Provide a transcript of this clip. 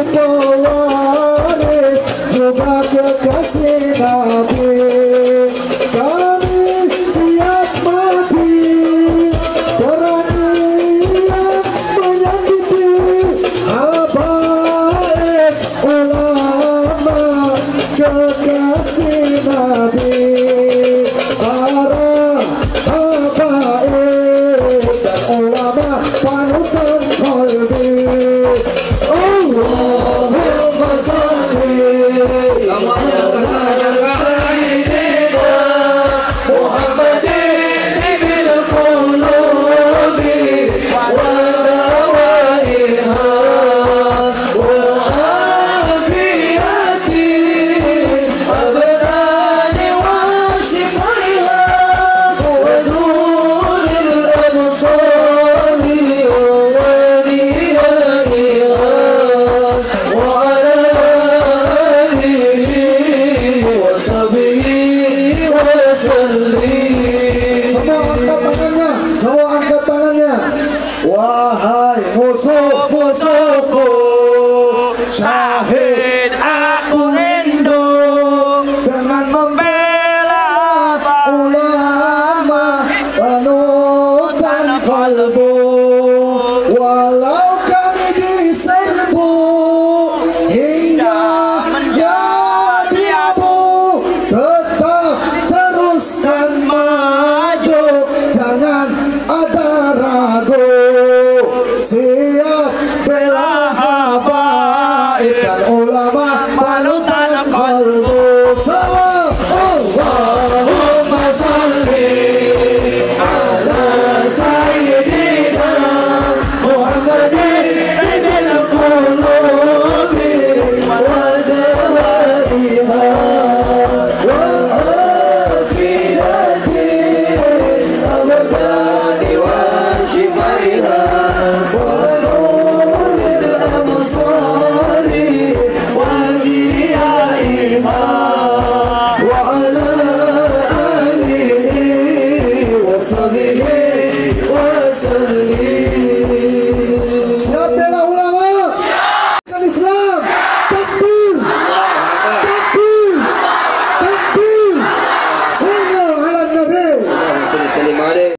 pewaris juga kekasih Nabi. Kami siap mati berani yang menyakiti habaib ulama kekasih Nabi. Para habaib dan ulama panutan qalbi. Allahumma sholli ala sayyidina Muhammadin bil qulubi wa dawaiha wa afiyati abdani wa shifaiha wa nuril absari wa diyaiha wa ala alihi wa sahbihi wa sallim. Semua angkat tangannya. Wahai musuh-musuhku, syahid aku rindu dengan membela ulama panutan kalbu. Walau kami diserbu hingga menjadi abu, tetap teruskan maju, jangan ada ragu. Siap